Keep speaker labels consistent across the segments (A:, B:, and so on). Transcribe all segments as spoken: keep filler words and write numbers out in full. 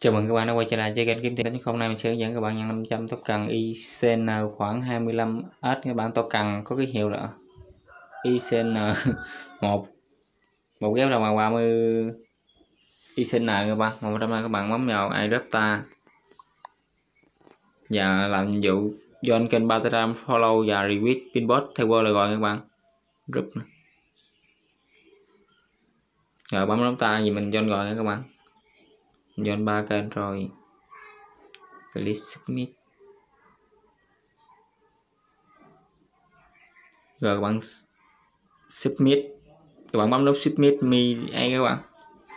A: Chào mừng các bạn đã quay trở lại chơi kênh Kiếm Tiền. Hôm nay mình sẽ hướng dẫn các bạn nhận năm trăm token i xê en khoảng hai mươi lăm ét. Các bạn token có cái hiệu là i xê en một một ghép là bằng ba mươi i xê en các bạn. Một trăm các bạn bấm vào iRapta và làm nhiệm vụ join kênh Telegram, follow và retweet pinbot theo word là gọi các bạn. Group rồi bấm nút ta gì mình join gọi các bạn. Join ba kênh rồi click submit. Rồi các bạn submit, các bạn bấm nút submit me ấy các bạn.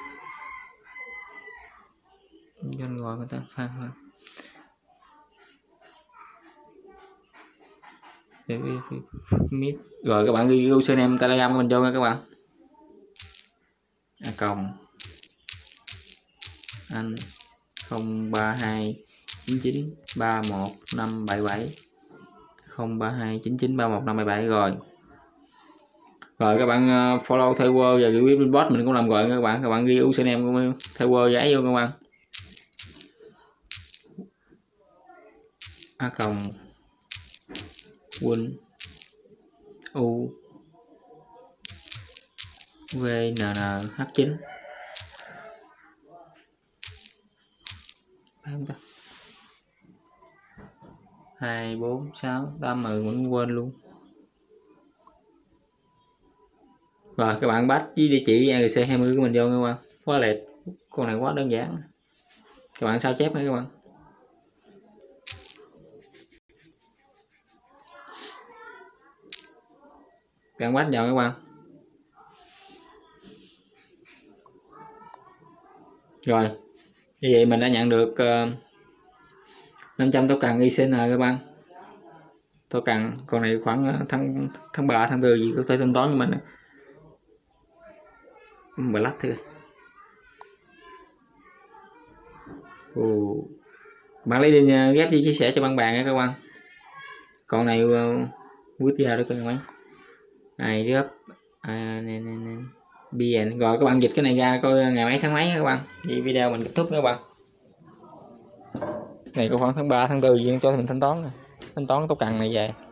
A: Join gọi người ta pha thôi. Rồi các bạn ghi username Telegram của mình vô nha các bạn. A cộng anh không ba hai chín chín ba một năm bảy bảy không ba hai chín chín ba một năm bảy bảy. Rồi rồi các bạn follow theo word và gửi inbox mình cũng làm gọi các bạn. Các bạn ghi username của mình theo word giấy vô các bạn. A cộng win u vnnh chín hai bốn sáu tám mười mình quên luôn. Rồi các bạn bắt với địa chỉ a rờ xê hai mươi của mình vô các bạn. Quá lẹt, con này quá đơn giản. Các bạn sao chép nữa các bạn. Các bạn bắt vào các bạn. Rồi như vậy mình đã nhận được uh, năm trăm token i xê en các bạn. Token con này khoảng tháng tháng ba tháng tư gì có thể thanh toán cho mình. Black thôi. Ồ. Bạn lấy đi ghép đi chia sẻ cho bạn bè nha các bạn. Con này uh, quyết ra được các bạn. Ai ghép à, nè, nè, nè. bê en. Rồi các bạn dịch cái này ra coi ngày mấy tháng mấy các bạn. Vì video mình kết thúc các bạn. Này có khoảng tháng ba tháng tư gì cho mình thanh toán. Thanh toán token này về.